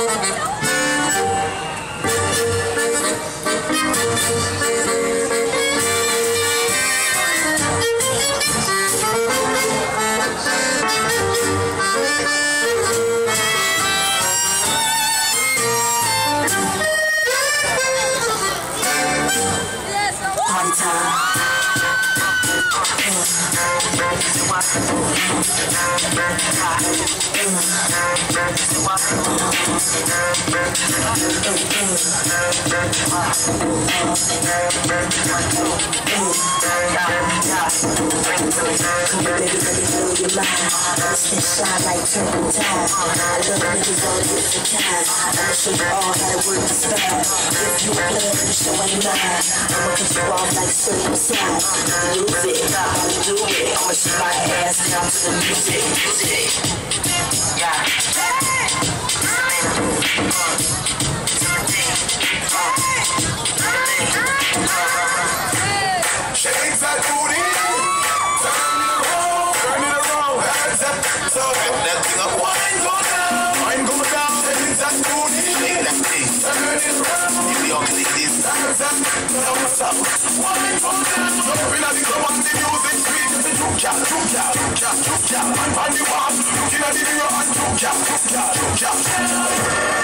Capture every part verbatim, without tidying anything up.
Shine like turning tide. I love niggas all different kinds. I'ma show you all how to work the style. If you a player, the show ain't mine. I'ma cut you off like circumcised. Lose it, I'ma do it. I'ma shoot my ass down to the music. Yeah. Shakes that booty. Turn it around, turn it around. Hands up. So that thing up. Wine go down, wine go down. Shakes that booty. Shake that thing. Turn it around. If you don't like this, hands up. So what's up? Wine go down. Jump in at the club and the music sweet. Juke ya, juke ya, juke ya, juke ya. And on the wall, looking at the mirror and juke ya, juke ya, juke ya.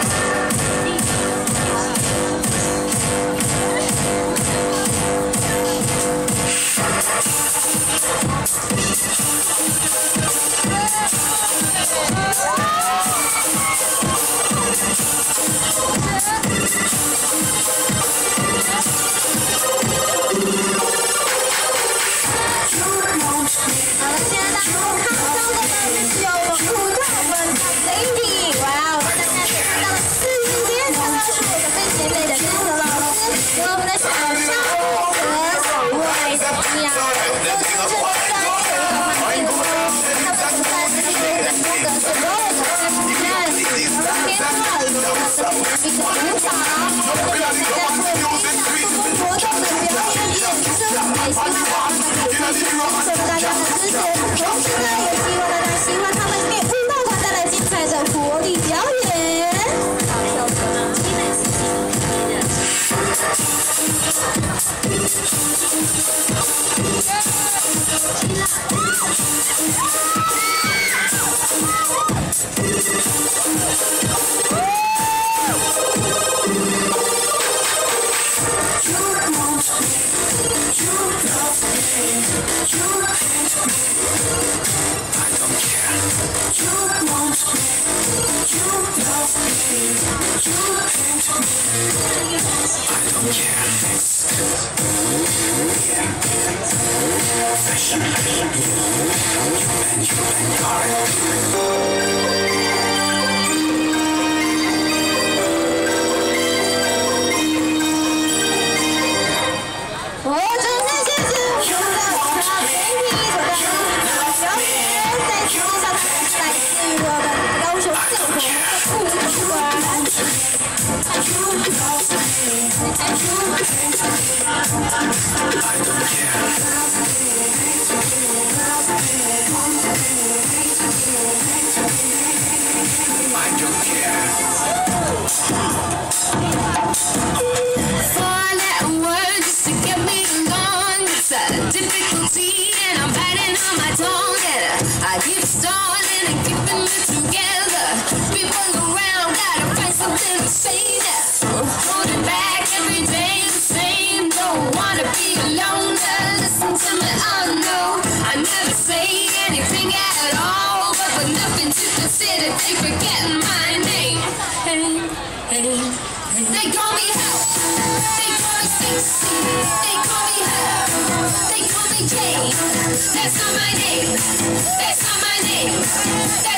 I keep stalling and keeping it together. People around gotta find something to say now. Holding back every day the same. Don't wanna be alone. Listen to me, I know I never say anything at all, but with nothing to consider, they forget my name. Hey, hey, hey. They call me Hell. They call me Sexy. They call me Hell. They call me Jane. That's not my name. That's not my name. That's